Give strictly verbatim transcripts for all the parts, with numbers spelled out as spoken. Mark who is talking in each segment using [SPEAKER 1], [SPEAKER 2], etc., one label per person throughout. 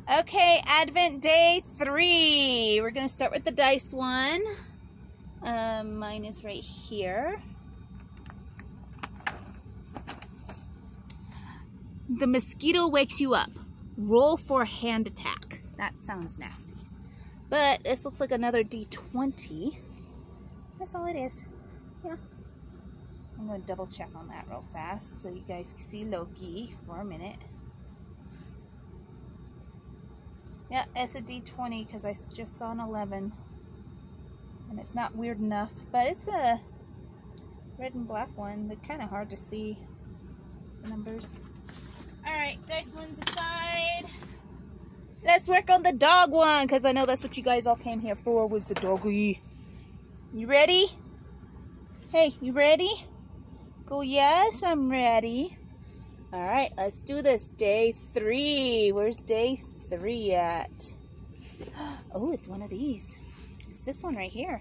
[SPEAKER 1] Okay, Advent day three. We're going to start with the dice one. Um, mine is right here. The mosquito wakes you up. Roll for a hand attack. That sounds nasty. But this looks like another D twenty. That's all it is. Yeah. I'm going to double check on that real fast so you guys can see Loki for a minute. Yeah, it's a D twenty because I just saw an eleven. And it's not weird enough, but it's a red and black one. They're kind of hard to see the numbers. Alright, dice one's aside. Let's work on the dog one because I know that's what you guys all came here for, was the doggy. You ready? Hey, you ready? Go, yes, I'm ready. Alright, let's do this. Day three. Where's day three at? Oh, it's one of these. It's this one right here.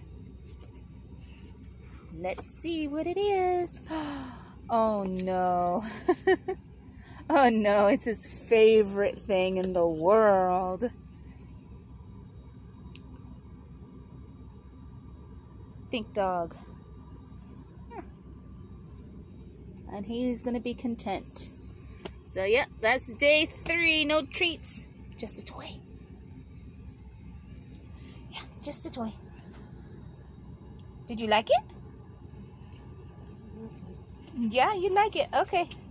[SPEAKER 1] Let's see what it is. Oh no. Oh no, it's his favorite thing in the world. Think dog. And he's gonna be content. So yep, that's day three. No treats, just a toy. Yeah, just a toy. Did you like it? Yeah, you like it. Okay.